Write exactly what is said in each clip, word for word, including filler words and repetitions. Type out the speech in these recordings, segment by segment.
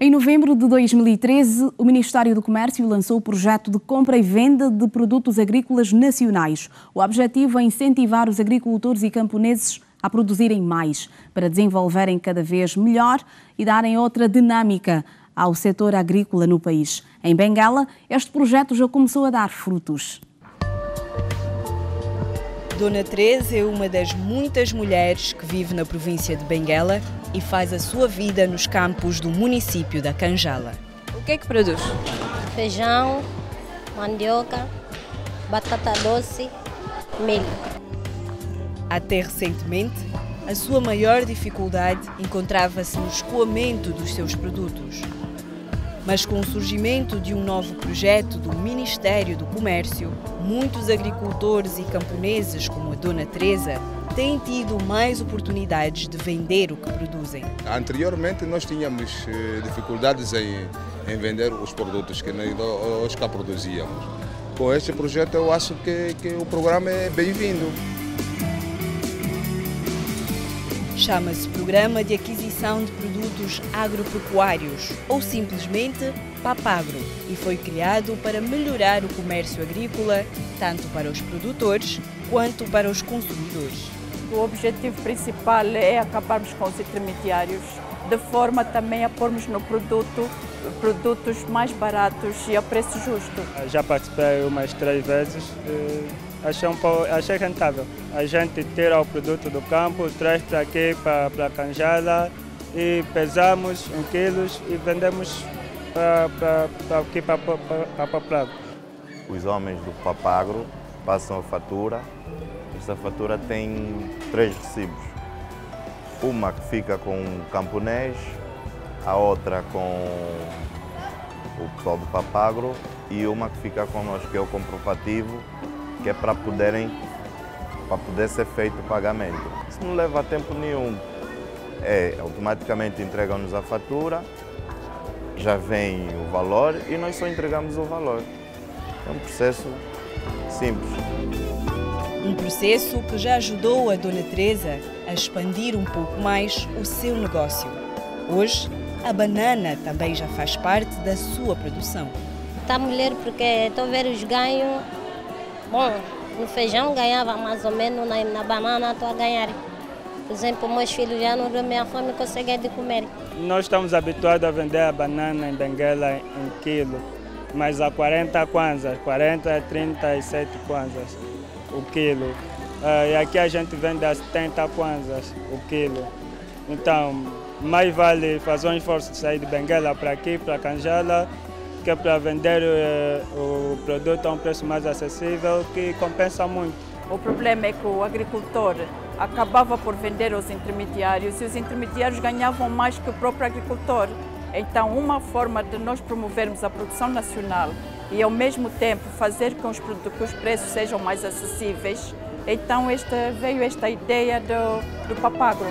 Em novembro de dois mil e treze, o Ministério do Comércio lançou o projeto de compra e venda de produtos agrícolas nacionais. O objetivo é incentivar os agricultores e camponeses a produzirem mais, para desenvolverem cada vez melhor e darem outra dinâmica ao setor agrícola no país. Em Benguela, este projeto já começou a dar frutos. Dona Teresa é uma das muitas mulheres que vive na província de Benguela e faz a sua vida nos campos do município da Canjala. O que é que produz? Feijão, mandioca, batata doce, milho. Até recentemente, a sua maior dificuldade encontrava-se no escoamento dos seus produtos. Mas com o surgimento de um novo projeto do Ministério do Comércio, muitos agricultores e camponeses, como a Dona Teresa, têm tido mais oportunidades de vender o que produzem. Anteriormente nós tínhamos dificuldades em, em vender os produtos que nós cá produzíamos. Com este projeto eu acho que, que o programa é bem-vindo. Chama-se Programa de Aquisição de Produtos Agropecuários, ou simplesmente PAPAGRO, e foi criado para melhorar o comércio agrícola, tanto para os produtores quanto para os consumidores. O objetivo principal é acabarmos com os intermediários, de forma também a pormos no produto produtos mais baratos e a preço justo. Já participei umas três vezes. Achei, um pouco, achei rentável. A gente tira o produto do campo, traz para aqui, para, para a Canjala, e pesamos em quilos e vendemos para, para, para aqui, para, para, para Plago. Os homens do PAPAGRO passam a fatura. Esta fatura tem três recibos. Uma que fica com o camponês, a outra com o pessoal do PAPAGRO e uma que fica connosco, que é o comprovativo, que é para poderem, para poder ser feito o pagamento. Isso não leva tempo nenhum. É, automaticamente entregam-nos a fatura, já vem o valor e nós só entregamos o valor. É um processo simples. Um processo que já ajudou a Dona Teresa a expandir um pouco mais o seu negócio. Hoje, a banana também já faz parte da sua produção. Está mulher porque estou a ver os ganhos. Bom, no feijão ganhava mais ou menos, na, na banana estou a ganhar. Por exemplo, meus filhos já não dormem a fome e conseguem de comer. Nós estamos habituados a vender a banana em Benguela em quilo, mas a quarenta kwanzas, quarenta, trinta e sete kwanzas o quilo. Uh, e aqui a gente vende a setenta kwanzas o quilo. Então, mais vale fazer um esforço de sair de Benguela para aqui, para Canjala, que é para vender uh, o produto a um preço mais acessível, que compensa muito. O problema é que o agricultor acabava por vender aos intermediários e os intermediários ganhavam mais que o próprio agricultor. Então, uma forma de nós promovermos a produção nacional e, ao mesmo tempo, fazer com que os preços sejam mais acessíveis, então esta, veio esta ideia do, do PAPAGRO.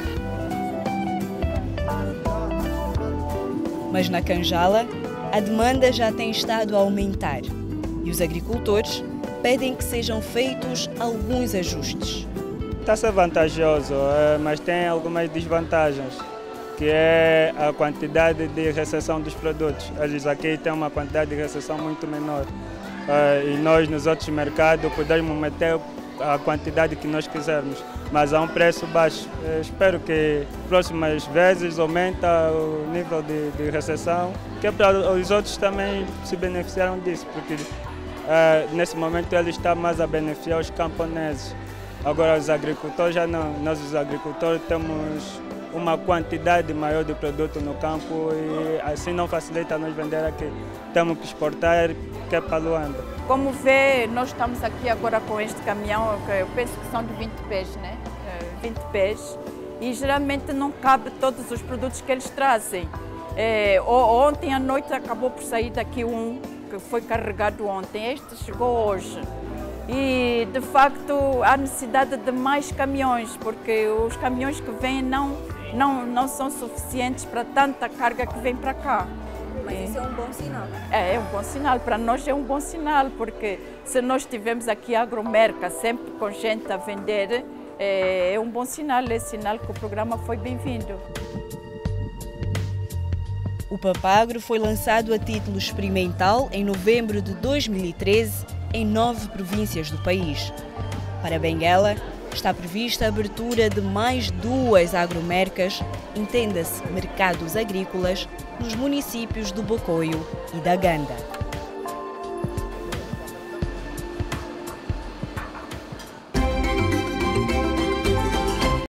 Mas na Canjala, a demanda já tem estado a aumentar e os agricultores pedem que sejam feitos alguns ajustes. Está a ser vantajoso, mas tem algumas desvantagens, que é a quantidade de recepção dos produtos. Eles aqui têm uma quantidade de recepção muito menor e nós nos outros mercados podemos meter a quantidade que nós quisermos, mas a um preço baixo. Eu espero que próximas vezes aumenta o nível de, de recepção, que é para os outros também se beneficiaram disso, porque uh, nesse momento ele está mais a beneficiar os camponeses. Agora os agricultores já não, nós os agricultores temos uma quantidade maior de produto no campo e assim não facilita nós vender aqui. Temos que exportar, que é para Luanda. Como vê, nós estamos aqui agora com este caminhão, que eu penso que são de vinte pés, né? vinte pés, e geralmente não cabe todos os produtos que eles trazem. É, ontem à noite acabou por sair daqui um, que foi carregado ontem, este chegou hoje. E, de facto, há necessidade de mais caminhões, porque os caminhões que vêm não, não, não são suficientes para tanta carga que vem para cá. Mas isso é um bom sinal. É, é um bom sinal. Para nós é um bom sinal, porque se nós tivermos aqui a Agromerca sempre com gente a vender, é, é um bom sinal, é sinal que o programa foi bem-vindo. O Papagro foi lançado a título experimental em novembro de dois mil e treze em nove províncias do país. Para Benguela, está prevista a abertura de mais duas agromercas, entenda-se mercados agrícolas, nos municípios do Bocoio e da Ganda.